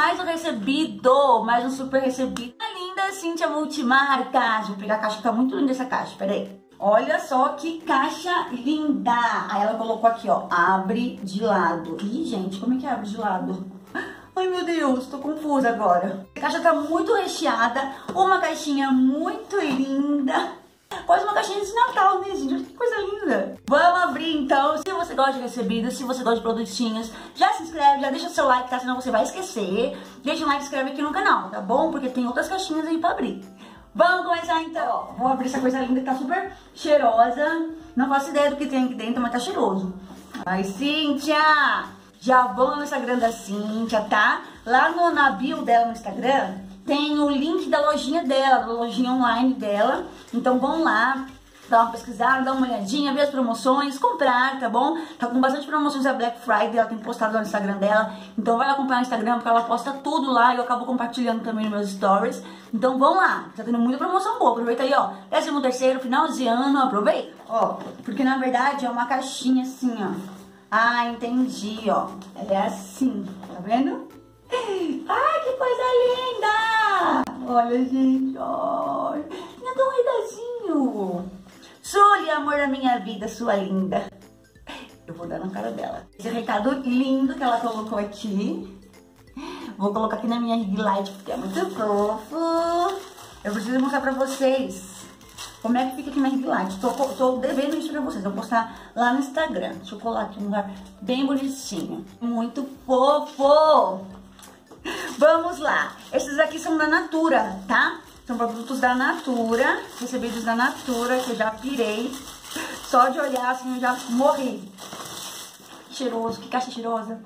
mais um recebido, mais um super recebido. A linda Cíntia Multimarcas. Vou pegar a caixa, tá muito linda essa caixa, peraí. Olha só que caixa linda. Aí ela colocou aqui, ó, abre de lado. Ih, gente, como é que abre de lado? Ai, meu Deus, tô confusa agora. A caixa tá muito recheada, uma caixinha muito linda. Quase uma caixinha de Natal, né, gente? Que coisa linda. Vamos abrir, então. Se você gosta de recebidos, se você gosta de produtinhos, já se inscreve, já deixa o seu like, tá? Senão você vai esquecer. Deixa um like e se inscreve aqui no canal, tá bom? Porque tem outras caixinhas aí pra abrir. Vamos começar, então. Ó, vou abrir essa coisa linda que tá super cheirosa. Não faço ideia do que tem aqui dentro, mas tá cheiroso. Vai, Cíntia! Já vão no Instagram da Cíntia, tá? Lá na bio dela no Instagram tem o link da lojinha dela, da lojinha online dela. Então vão lá, dá uma pesquisada, dá uma olhadinha, ver as promoções, comprar, tá bom? Tá com bastante promoções da Black Friday, ela tem postado lá no Instagram dela. Então vai lá acompanhar no Instagram, porque ela posta tudo lá e eu acabo compartilhando também nos meus stories. Então vão lá, tá tendo muita promoção boa. Aproveita aí, ó, 13º, final de ano, aproveita. Ó, porque na verdade é uma caixinha assim, ó. Ah, entendi, ó. Ela é assim, tá vendo? Ai, que coisa linda! Olha, gente, olha. Não é tão redadinho. Sully, amor da minha vida, sua linda. Eu vou dar na cara dela. Esse recado lindo que ela colocou aqui. Vou colocar aqui na minha ring light, porque é muito fofo. Eu preciso mostrar pra vocês como é que fica aqui na ring light. Tô devendo isso pra vocês. Vou postar lá no Instagram. Deixa eu colar aqui um lugar bem bonitinho. Muito fofo. Vamos lá. Esses aqui são da Natura, tá? São produtos da Natura. Recebidos da Natura, que eu já pirei. Só de olhar assim eu já morri. Cheiroso, que caixa cheirosa.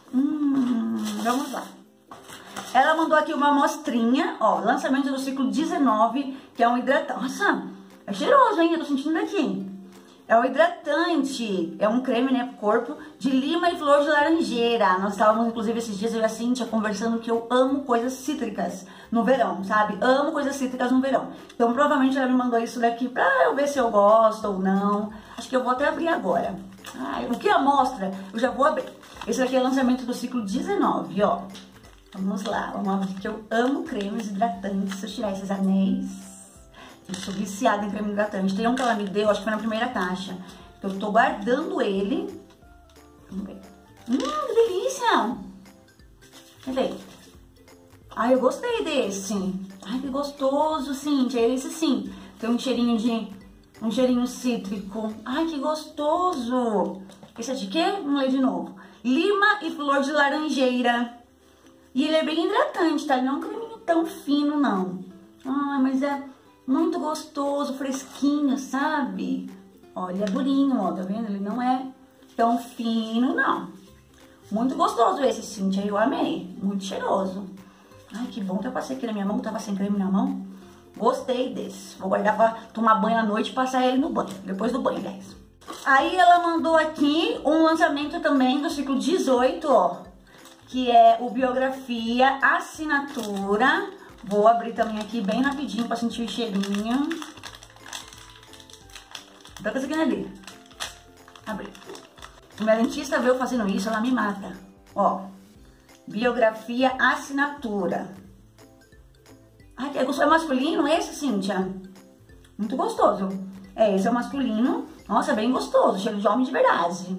Vamos lá. Ela mandou aqui uma amostrinha, ó, lançamento do ciclo 19, que é um hidratante. Nossa, é cheiroso, hein? Eu tô sentindo daqui. É um hidratante, é um creme, né, pro corpo, de lima e flor de laranjeira. Nós estávamos, inclusive, esses dias, eu e a Cíntia, conversando que eu amo coisas cítricas no verão, sabe? Amo coisas cítricas no verão. Então, provavelmente, ela me mandou isso daqui pra eu ver se eu gosto ou não. Acho que eu vou até abrir agora. Ai, o que amostra, eu já vou abrir. Esse daqui é o lançamento do ciclo 19, ó. Vamos lá, vamos abrir, que eu amo cremes hidratantes. Deixa eu tirar esses anéis. Eu sou viciada em creme hidratante. Tem um que ela me deu, acho que foi na primeira caixa. Eu tô guardando ele. Vamos ver. Que delícia! Cadê? Ai, eu gostei desse. Ai, que gostoso, Cíntia. Esse sim. Tem um cheirinho cítrico. Ai, que gostoso. Esse é de quê? Vamos ler de novo. Lima e flor de laranjeira. E ele é bem hidratante, tá? Ele não é um creminho tão fino, não. Ai, mas é muito gostoso, fresquinho, sabe? Olha, ele é durinho, ó, tá vendo? Ele não é tão fino, não. Muito gostoso esse, Cíntia, eu amei. Muito cheiroso. Ai, que bom que eu passei aqui na minha mão, tava sem creme na mão. Gostei desse. Vou guardar pra tomar banho à noite e passar ele no banho. Depois do banho, aliás. Aí ela mandou aqui um lançamento também do ciclo 18, ó. Que é o Biografia Assinatura. Vou abrir também aqui bem rapidinho pra sentir o cheirinho. Dá pra seguir ali. Abri. Minha dentista veio fazendo isso, ela me mata. Ó. Biografia Assinatura. Ai, é masculino esse, Cíntia? Muito gostoso. É, esse é o masculino. Nossa, bem gostoso. Cheiro de homem de verdade.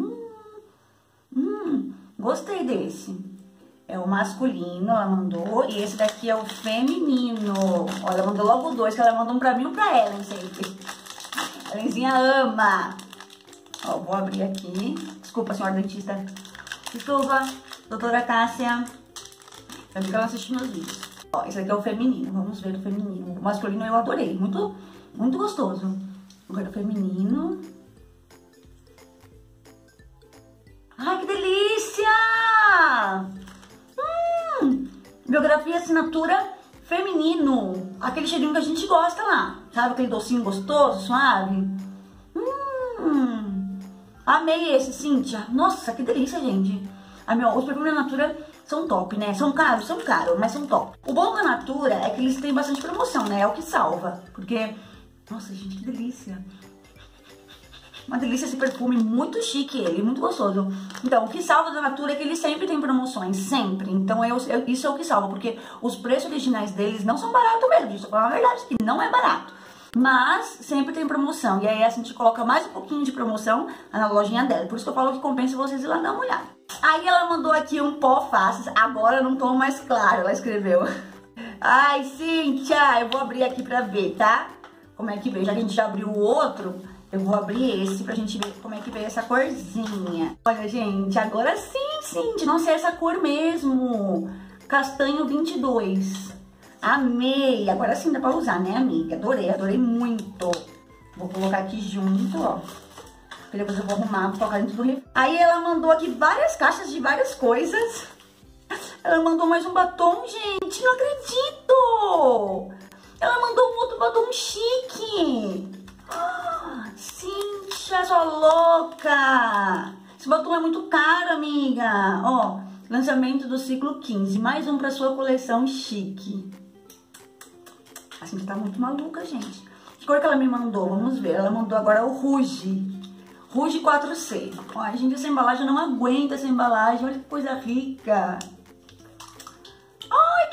Gostei desse. É o masculino, ela mandou. E esse daqui é o feminino. Olha, ela mandou logo dois, que ela mandou um pra mim e um pra Ellen sempre. A Ellenzinha ama. Ó, vou abrir aqui. Desculpa, senhora dentista. Desculpa, doutora Cássia. Eu fico assistindo meus vídeos. Ó, esse aqui é o feminino. Vamos ver o feminino. O masculino eu adorei. Muito, muito gostoso. Agora o feminino. Ai, que delícia! Biografia Assinatura Feminino. Aquele cheirinho que a gente gosta lá. Sabe aquele docinho gostoso, suave? Amei esse, Cíntia. Nossa, que delícia, gente. Os perfumes da Natura são top, né? São caros, mas são top. O bom da Natura é que eles têm bastante promoção, né? É o que salva. Porque, nossa, gente, que delícia. Uma delícia esse perfume, muito chique ele, muito gostoso. Então, o que salva da Natura é que ele sempre tem promoções, sempre. Então, isso é o que salva, porque os preços originais deles não são baratos mesmo. Isso é a verdade, que não é barato. Mas sempre tem promoção. E aí a gente coloca mais um pouquinho de promoção na lojinha dela. Por isso que eu falo que compensa vocês ir lá dar uma olhada. Aí ela mandou aqui um pó faces. Agora eu não tô mais claro, ela escreveu. Ai, Cíntia, eu vou abrir aqui pra ver, tá? Como é que veio. Já que a gente já abriu o outro, eu vou abrir esse pra gente ver como é que veio essa corzinha. Olha, gente, agora sim, Cíntia. Não sei essa cor mesmo. Castanho 22. Amei! Agora sim dá pra usar, né, amiga? Adorei, adorei muito. Vou colocar aqui junto, ó. Depois eu vou arrumar, vou colocar dentro do refri. Aí ela mandou aqui várias caixas de várias coisas. Ela mandou mais um batom, gente. Não acredito! Ela mandou um outro batom chique. Cíntia, sua louca! Esse batom é muito caro, amiga. Ó, lançamento do ciclo 15. Mais um pra sua coleção chique. A Cíntia tá muito maluca, gente. Que cor que ela me mandou? Vamos ver. Ela mandou agora o Rouge. Rouge 4C. Ai, gente, essa embalagem, eu não aguento essa embalagem. Olha que coisa rica. Ai,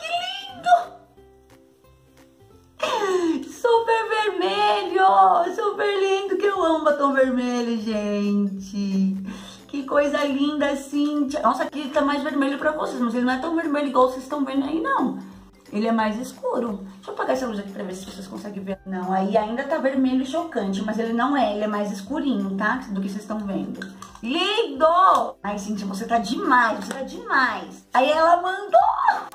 que lindo! Super vermelho! Super lindo, que eu amo batom vermelho, gente. Que coisa linda, Cíntia. Nossa, aqui ele tá mais vermelho pra vocês, mas ele não é tão vermelho igual vocês estão vendo aí, não. Ele é mais escuro. Deixa eu apagar essa luz aqui pra ver se vocês conseguem ver. Não, aí ainda tá vermelho chocante, mas ele não é. Ele é mais escurinho, tá? Do que vocês estão vendo. Lindo! Ai, Cíntia, você tá demais, você tá demais. Aí ela mandou...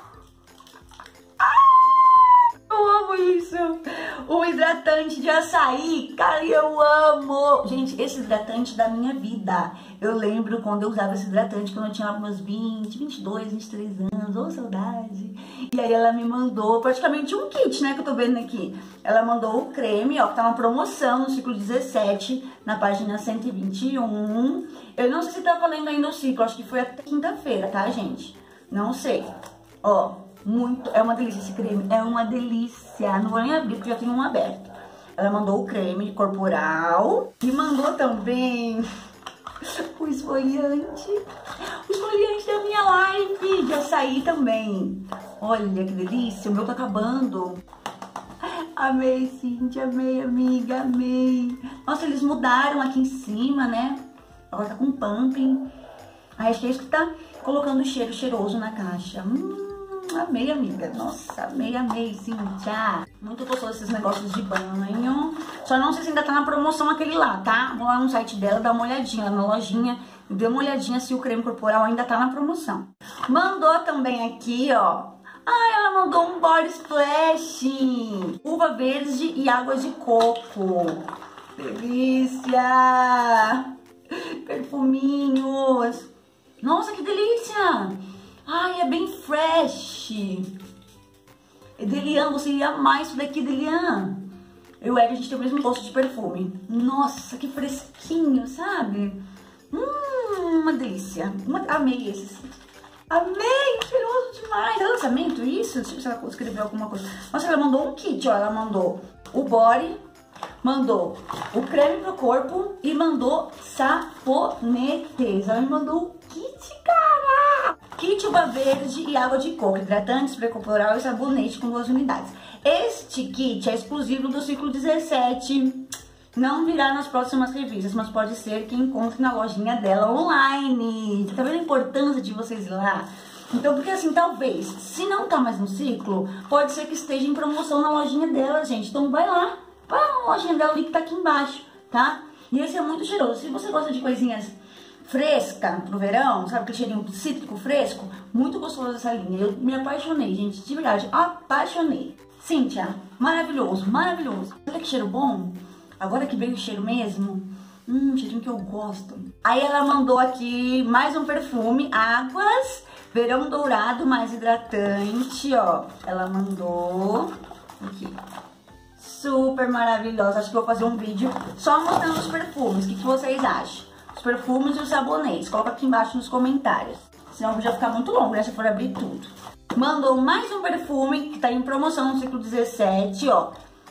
Eu amo isso. O hidratante de açaí. Cara, eu amo. Gente, esse hidratante da minha vida. Eu lembro quando eu usava esse hidratante, quando eu tinha lá meus 20, 22, 23 anos. Ô, saudade. E aí ela me mandou praticamente um kit, né, que eu tô vendo aqui. Ela mandou o creme, ó, que tá uma promoção no ciclo 17, na página 121. Eu não sei se tá valendo ainda o ciclo, acho que foi até quinta-feira, tá, gente? Não sei. Ó. Muito, é uma delícia esse creme, é uma delícia. Não vou nem abrir porque já tenho um aberto. Ela mandou o creme corporal e mandou também o esfoliante da minha live de açaí também. Olha que delícia, o meu tá acabando. Amei, Cíntia, amei, amiga, amei. Nossa, eles mudaram aqui em cima, né? Agora tá com pumping. Aí acho que é isso que tá colocando o cheiro cheiroso na caixa. Amei, amiga. Nossa, amei, amei, Cíntia. Muito gostoso esses negócios de banho. Só não sei se ainda tá na promoção aquele lá, tá? Vou lá no site dela, dar uma olhadinha lá na lojinha. Dê uma olhadinha se o creme corporal ainda tá na promoção. Mandou também aqui, ó. Ah, ela mandou um body splash. Uva verde e água de coco. Delícia. Perfuminhos. Nossa, que delícia. Ai, é bem fresh. Delian, você ia amar isso daqui, Delian. Eu e a gente tem o mesmo gosto de perfume. Nossa, que fresquinho, sabe? Uma delícia. Amei esses. Amei, cheiroso demais. É lançamento isso? Deixa eu ver se ela escreveu alguma coisa. Nossa, ela mandou um kit, ó. Ela mandou o body, mandou o creme pro corpo e mandou sabonetes. Ela me mandou o kit, cara. Kit uva verde e água de coco, hidratante, spray corporal e sabonete com 2 unidades. Este kit é exclusivo do ciclo 17. Não virá nas próximas revistas, mas pode ser que encontre na lojinha dela online. Tá vendo a importância de vocês ir lá? Então, porque assim, talvez, se não tá mais no ciclo, pode ser que esteja em promoção na lojinha dela, gente. Então vai lá, vai na lojinha dela, o link tá aqui embaixo, tá? E esse é muito cheiroso. Se você gosta de coisinhas fresca pro verão, sabe, aquele cheirinho cítrico fresco, muito gostoso essa linha. Eu me apaixonei, gente, de verdade, apaixonei. Cíntia, maravilhoso, maravilhoso. Olha que cheiro bom. Agora que veio o cheiro mesmo, cheirinho que eu gosto. Aí ela mandou aqui mais um perfume, Águas Verão Dourado mais hidratante, ó. Ela mandou aqui. Super maravilhosa. Acho que vou fazer um vídeo só mostrando os perfumes. O que vocês acham? Os perfumes e os sabonetes. Coloca aqui embaixo nos comentários. Senão o vídeo vai ficar muito longo, né? Se eu for abrir tudo. Mandou mais um perfume que tá em promoção no ciclo 17, ó.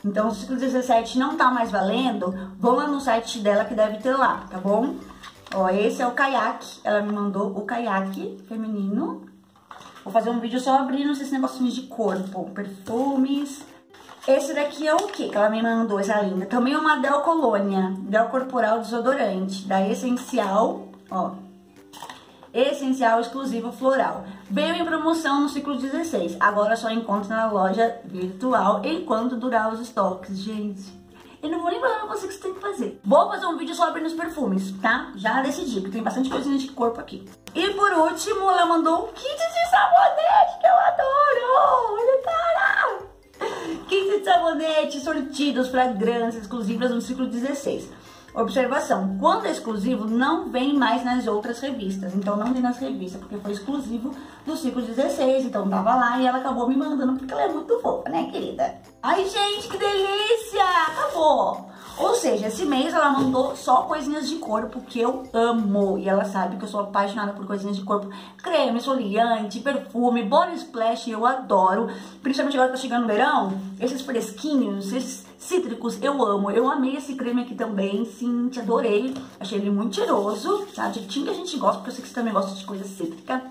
Então, o ciclo 17 não tá mais valendo, vão lá no site dela que deve ter lá, tá bom? Ó, esse é o caiaque, ela me mandou o caiaque feminino. Vou fazer um vídeo só abrindo esses negocinhos de corpo, perfumes. Esse daqui é o que ela me mandou, essa linda? Também é uma Del Colônia, Del Corporal Desodorante, da Essencial, ó. Essencial exclusivo floral. Veio em promoção no ciclo 16. Agora só encontra na loja virtual enquanto durar os estoques, gente. Eu não vou nem falar pra você o que você tem que fazer. Vou fazer um vídeo só abrindo os perfumes, tá? Já decidi, porque tem bastante coisinha de corpo aqui. E por último, ela mandou um kit de sabonete que eu adoro. Olha, cara! Kit de sabonete sortidos, fragrâncias exclusivas no ciclo 16. Observação, quando é exclusivo, não vem mais nas outras revistas. Então, não vem nas revistas, porque foi exclusivo do ciclo 16. Então, tava lá e ela acabou me mandando, porque ela é muito fofa, né, querida? Ai, gente, que delícia! Acabou! Ou seja, esse mês ela mandou só coisinhas de corpo que eu amo. E ela sabe que eu sou apaixonada por coisinhas de corpo. Creme, esfoliante, perfume, body splash, eu adoro. Principalmente agora que tá chegando o verão, esses fresquinhos, esses cítricos, eu amo. Eu amei esse creme aqui também, sim, te adorei. Achei ele muito cheiroso, tá? De tinta a gente gosta, porque eu sei que você também gosta de coisa cítrica.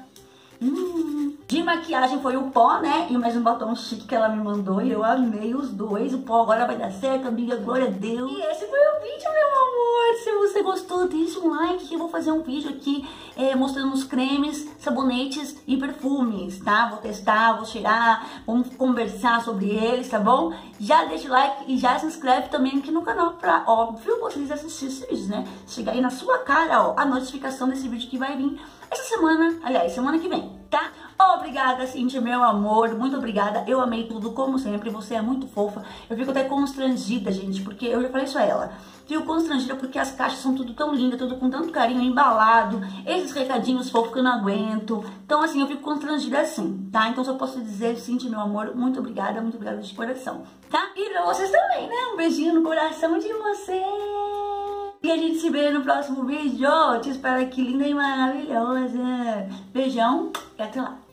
De maquiagem foi o pó, né? E mais um batom chique que ela me mandou. E eu amei os dois. O pó agora vai dar certo, amiga. Glória a Deus. E esse foi o vídeo, meu amor. Se você gostou, deixa um like que eu vou fazer um vídeo aqui mostrando os cremes, sabonetes e perfumes, tá? Vou testar, vou cheirar, vamos conversar sobre eles, tá bom? Já deixa o like e já se inscreve também aqui no canal pra, óbvio, vocês assistirem esses vídeos, né? Chegar aí na sua cara, ó, a notificação desse vídeo que vai vir essa semana, aliás, semana que vem, tá? Obrigada, Cíntia, meu amor, muito obrigada. Eu amei tudo, como sempre, você é muito fofa. Eu fico até constrangida, gente, porque eu já falei isso a ela. Fico constrangida porque as caixas são tudo tão lindas, tudo com tanto carinho, embalado. Esses recadinhos fofos que eu não aguento. Então, assim, eu fico constrangida assim, tá? Então, só posso dizer, Cíntia, meu amor, muito obrigada de coração, tá? E pra vocês também, né? Um beijinho no coração de vocês. E a gente se vê no próximo vídeo. Te espero aqui, linda e maravilhosa. Beijão e até lá.